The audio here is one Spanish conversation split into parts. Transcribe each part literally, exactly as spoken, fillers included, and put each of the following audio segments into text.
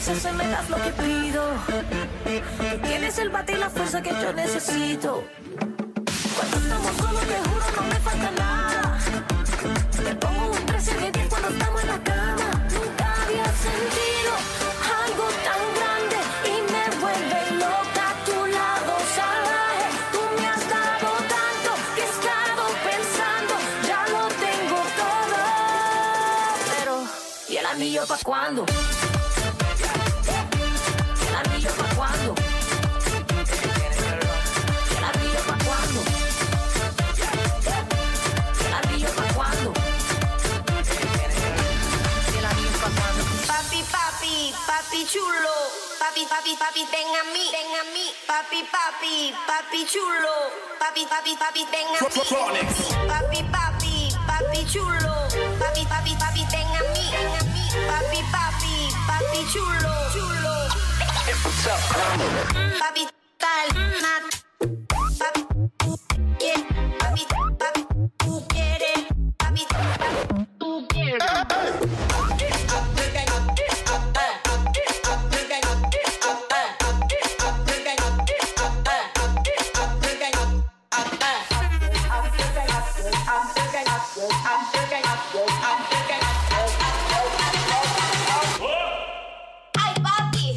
dices, me das lo que pido. Tú tienes el bate y la fuerza que yo necesito. Cuando estamos solos, te juro, no me falta nada. Te pongo un trece de diez cuando estamos en la cama. Nunca había sentido algo tan grande y me vuelve loca a tu lado salvaje. Tú me has dado tanto que he estado pensando, ya lo tengo todo. Pero, ¿y el anillo pa' cuándo? ¿El anillo pa' cuándo? ¿El anillo pa' cuándo? ¿El anillo pa' cuándo? ¿El anillo pa' cuándo? Papi, papi, papi chulo. Papi, papi, papi, ven a mí, ven a mí. Papi, papi, papi chulo. Papi, papi, papi, ven a mí. Papi, papi, papi chulo. Papi, papi, papi, ven a mí, ven a mí. Papi, papi, papi chulo, chulo. Papi, tal, mat. Papi, yeah. Papi, papi, tú quieres. Papi, papi, tú quieres. Ay, papi.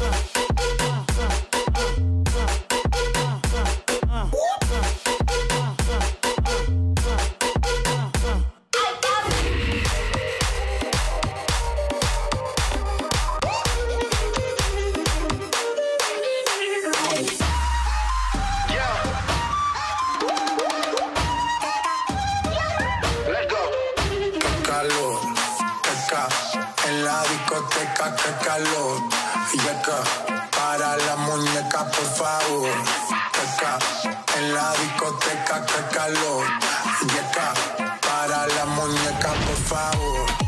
Calor, acá en la discoteca, que calor. Y acá, para la muñeca, por favor. Acá en la discoteca, que calor. Y acá, para la muñeca, por favor.